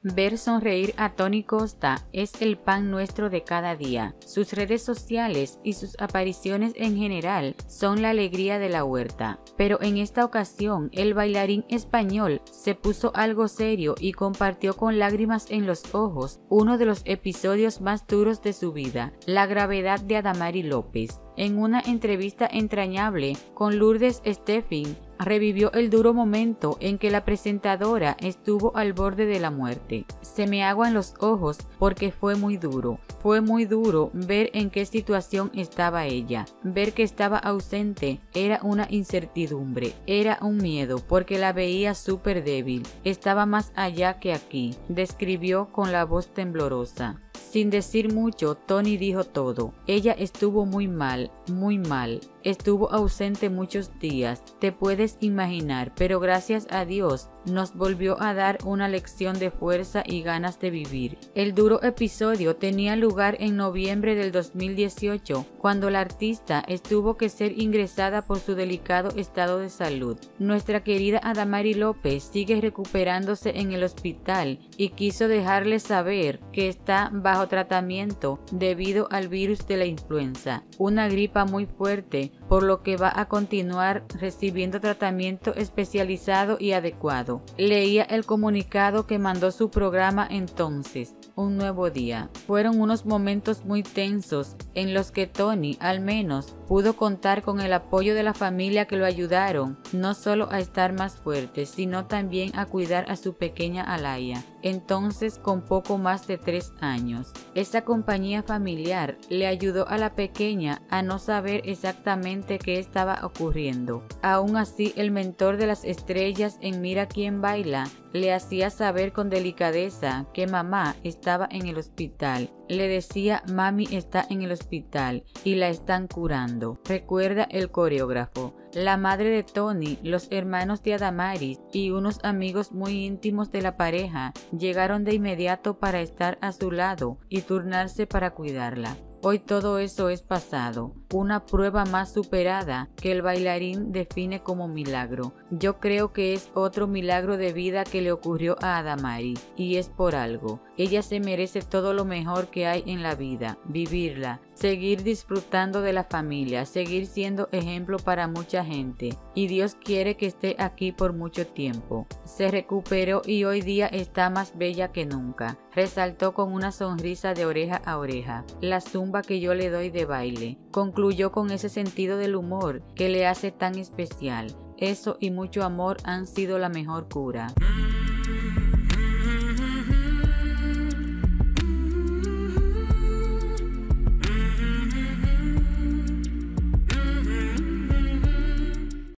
Ver sonreír a Tony Costa es el pan nuestro de cada día. Sus redes sociales y sus apariciones en general son la alegría de la huerta. Pero en esta ocasión, el bailarín español se puso algo serio y compartió con lágrimas en los ojos uno de los episodios más duros de su vida, la gravedad de Adamari López. En una entrevista entrañable con Lourdes Steffin, revivió el duro momento en que la presentadora estuvo al borde de la muerte. Se me aguan los ojos porque fue muy duro. Fue muy duro ver en qué situación estaba ella. Ver que estaba ausente era una incertidumbre, era un miedo porque la veía súper débil. Estaba más allá que aquí, describió con la voz temblorosa. Sin decir mucho, Tony dijo todo. Ella estuvo muy mal, muy mal. Estuvo ausente muchos días, te puedes imaginar, pero gracias a Dios nos volvió a dar una lección de fuerza y ganas de vivir. El duro episodio tenía lugar en noviembre del 2018, cuando la artista tuvo que ser ingresada por su delicado estado de salud. Nuestra querida Adamari López sigue recuperándose en el hospital y quiso dejarles saber que está bajo tratamiento debido al virus de la influenza, una gripa muy fuerte, por lo que va a continuar recibiendo tratamiento especializado y adecuado. Leía el comunicado que mandó su programa entonces, Un Nuevo Día. Fueron unos momentos muy tensos en los que Tony, al menos, pudo contar con el apoyo de la familia que lo ayudaron, no solo a estar más fuerte, sino también a cuidar a su pequeña Alaya, entonces con poco más de 3 años. Esa compañía familiar le ayudó a la pequeña a no saber exactamente qué estaba ocurriendo. Aún así, el mentor de las estrellas en Mira quién baila le hacía saber con delicadeza que mamá estaba en el hospital. Le decía, mami está en el hospital y la están curando, recuerda el coreógrafo. La madre de Tony, los hermanos de Adamari y unos amigos muy íntimos de la pareja llegaron de inmediato para estar a su lado y turnarse para cuidarla. Hoy todo eso es pasado, una prueba más superada que el bailarín define como milagro. Yo creo que es otro milagro de vida que le ocurrió a Adamari, y es por algo. Ella se merece todo lo mejor que hay en la vida, vivirla, seguir disfrutando de la familia, seguir siendo ejemplo para mucha gente, y Dios quiere que esté aquí por mucho tiempo. Se recuperó y hoy día está más bella que nunca, resaltó con una sonrisa de oreja a oreja. La zumba que yo le doy de baile, concluyó con ese sentido del humor que le hace tan especial. Eso y mucho amor han sido la mejor cura.